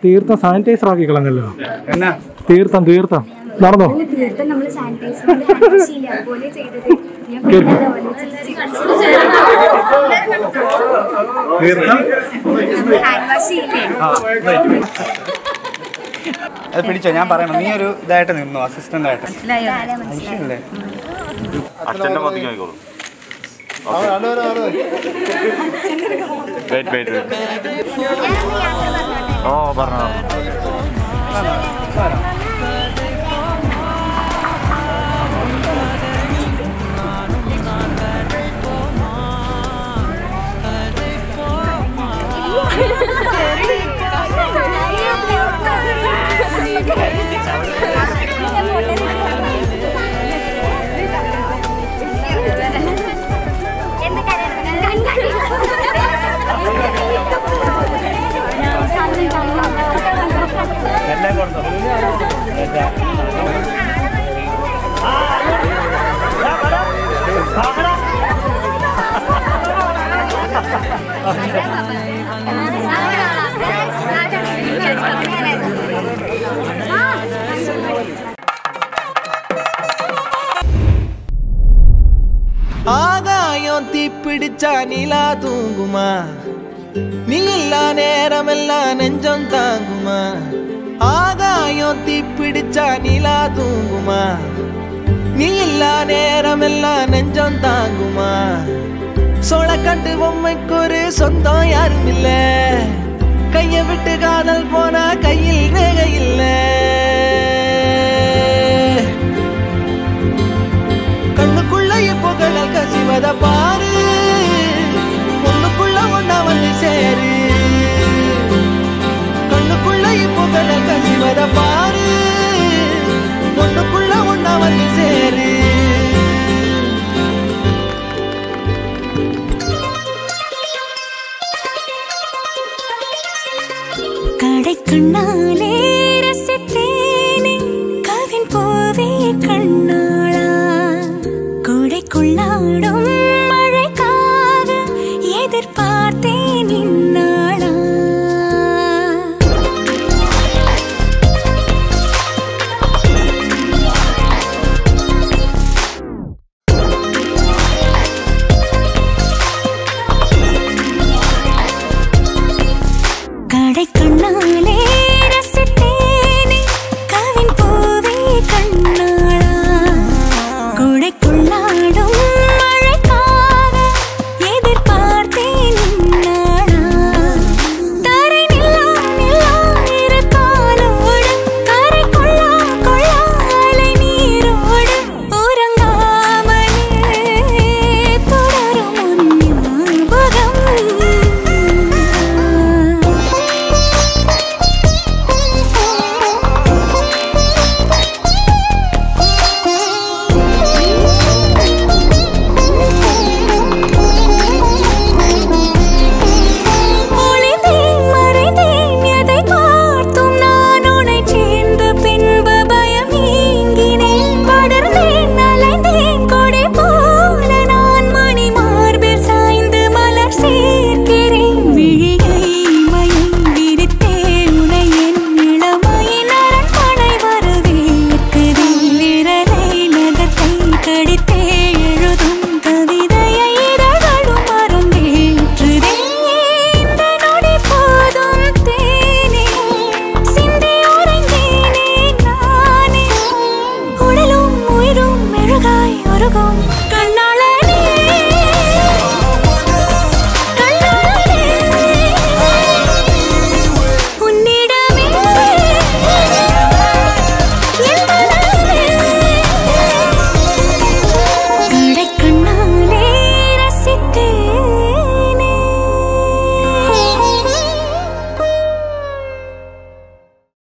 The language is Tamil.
തീർത്ഥം സാനിറ്റൈസർ ആക്കി കളഞ്ഞല്ലോ. എന്നാ തീർത്ഥം തീർത്ഥം നടന്നോ? അത് പിടിച്ചോ, ഞാൻ പറയണം. നീ ഒരു ഇതായിട്ട് നിന്നു, അസിസ്റ്റന്റ് ആയിട്ട്. അച്ഛൻ്റെ മതിക്ക് ആയിക്കോളൂ. ഓ പറഞ്ഞോ. ஆகாயம் தீப்பிடிச்சா நிலா தூங்குமா, நீ இல்லா நேரமெல்லாம் நெஞ்சம் தாங்குமா. ஆகாயம் தீப்பிடிச்சா நிலா தூங்குமா, நீ இல்லா நேரமெல்லாம் நெஞ்சம் தாங்குமா. சோளக்கண்டு பொம்மைக்கு ஒரு சொந்தம் யாரும் இல்ல, கைய விட்டு காதல் போனா கையில் ரேகை இல்ல. கண்ணுக்குள்ள இப்போ கடல் கசிவத பாரு, ஒண்ணுக்குள்ள ஒன்னா வந்து சேரு. கண்ணுக்குள்ள இப்போ கடல் கசிவத பாரு, ஒண்ணுக்குள்ள ஒன்னா வந்து சேரு. கடை கண்ணாலே ரசித்தே